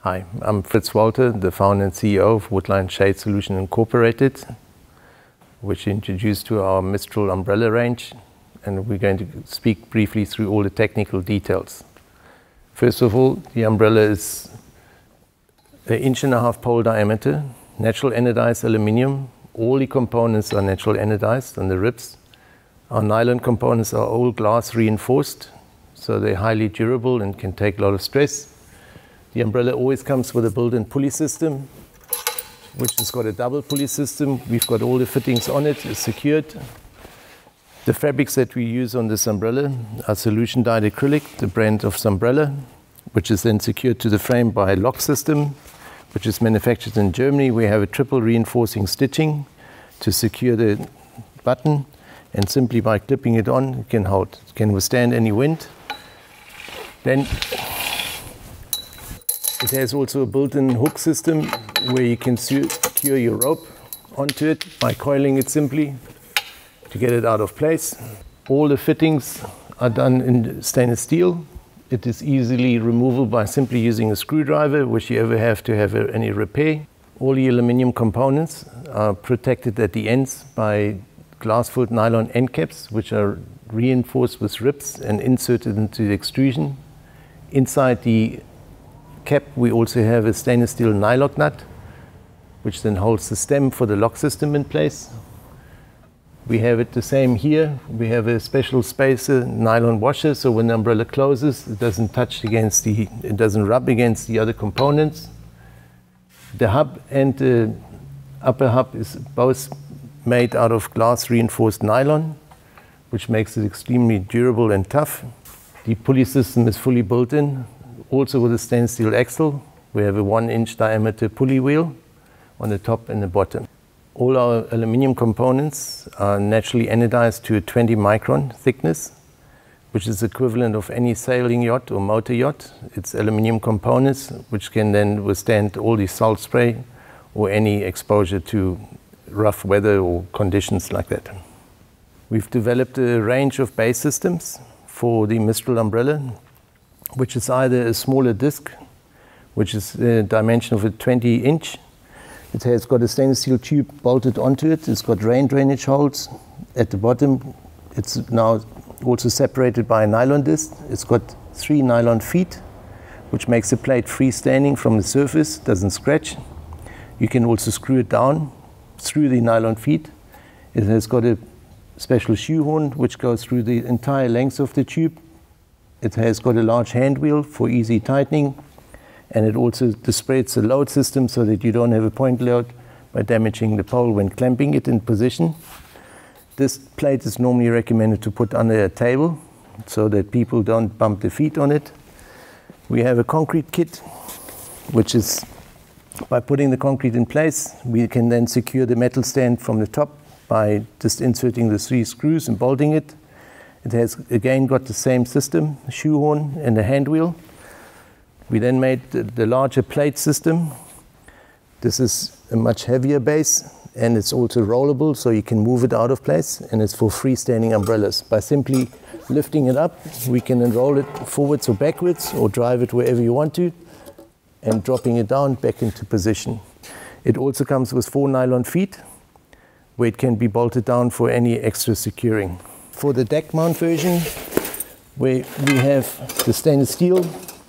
Hi, I'm Fritz Walter, the founder and CEO of Woodline Shade Solution Incorporated, which introduced to our Mistral umbrella range, and we're going to speak briefly through all the technical details. First of all, the umbrella is an 1.5 inch pole diameter, natural anodized aluminium. All the components are natural anodized on the ribs. Our nylon components are all glass reinforced, so they're highly durable and can take a lot of stress. The umbrella always comes with a built-in pulley system, which has got a double pulley system. We've got all the fittings on it, it's secured. The fabrics that we use on this umbrella are solution dyed acrylic, the brand of Sunbrella, which is then secured to the frame by a lock system, which is manufactured in Germany. We have a triple reinforcing stitching to secure the button, and simply by clipping it on, it can hold. It can withstand any wind. Then it has also a built-in hook system where you can secure your rope onto it by coiling it simply to get it out of place. All the fittings are done in stainless steel. It is easily removable by simply using a screwdriver, which you ever have to have any repair. All the aluminum components are protected at the ends by glass-filled nylon end caps, which are reinforced with ribs and inserted into the extrusion. Inside the cap, we also have a stainless steel nylock nut, which then holds the stem for the lock system in place. We have it the same here. We have a special spacer nylon washer, so when the umbrella closes, it doesn't it doesn't rub against the other components. The hub and the upper hub is both made out of glass reinforced nylon, which makes it extremely durable and tough. The pulley system is fully built in, also with a stainless steel axle. We have a 1 inch diameter pulley wheel on the top and the bottom. All our aluminum components are naturally anodized to a 20 micron thickness, which is equivalent of any sailing yacht or motor yacht. It's aluminum components which can then withstand all the salt spray or any exposure to rough weather or conditions like that. We've developed a range of base systems for the Mistral umbrella, which is either a smaller disc, which is a dimension of a 20 inch. It has got a stainless steel tube bolted onto it. It's got rain drainage holes at the bottom. It's now also separated by a nylon disc. It's got 3 nylon feet, which makes the plate freestanding from the surface, doesn't scratch. You can also screw it down through the nylon feet. It has got a special shoehorn, which goes through the entire length of the tube. It has got a large hand wheel for easy tightening, and it also displays the load system so that you don't have a point load by damaging the pole when clamping it in position. This plate is normally recommended to put under a table so that people don't bump their feet on it. We have a concrete kit, which is, by putting the concrete in place, we can then secure the metal stand from the top by just inserting the 3 screws and bolting it. It has again got the same system, shoehorn and a hand wheel. We then made the larger plate system. This is a much heavier base, and it's also rollable, so you can move it out of place, and it's for freestanding umbrellas. By simply lifting it up, we can then roll it forwards or backwards, or drive it wherever you want to, and dropping it down back into position. It also comes with 4 nylon feet, where it can be bolted down for any extra securing. For the deck mount version, where we have the stainless steel,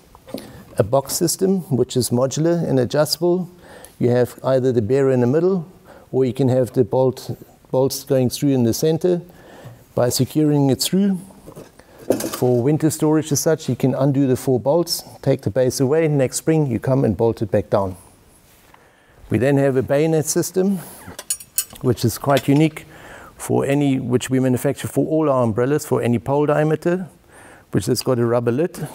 a box system, which is modular and adjustable. You have either the bearer in the middle, or you can have the bolts going through in the center. By securing it through, for winter storage as such, you can undo the 4 bolts, take the base away, next spring you come and bolt it back down. We then have a bayonet system, which is quite unique which we manufacture for all our umbrellas for any pole diameter, which has got a rubber lid.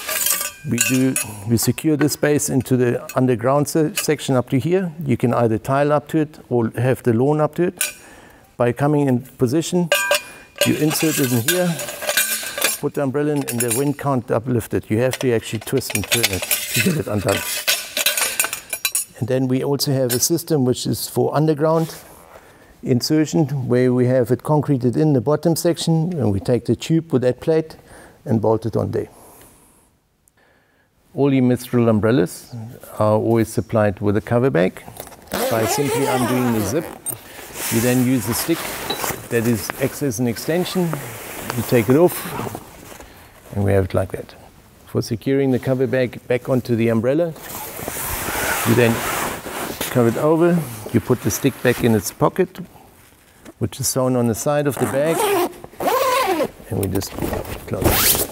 We secure this base into the underground section up to here. You can either tile up to it or have the lawn up to it. By coming in position, you insert it in here, put the umbrella in, and the wind can't uplift it. You have to actually twist and turn it to get it undone. And then we also have a system which is for underground insertion, where we have it concreted in the bottom section, and we take the tube with that plate and bolt it on there. All your Mistral umbrellas are always supplied with a cover bag. By simply undoing the zip, you then use the stick that acts as an extension. You take it off, and we have it like that. For securing the cover bag back onto the umbrella, you then cover it over, you put the stick back in its pocket, which is sewn on the side of the bag, and we just close it.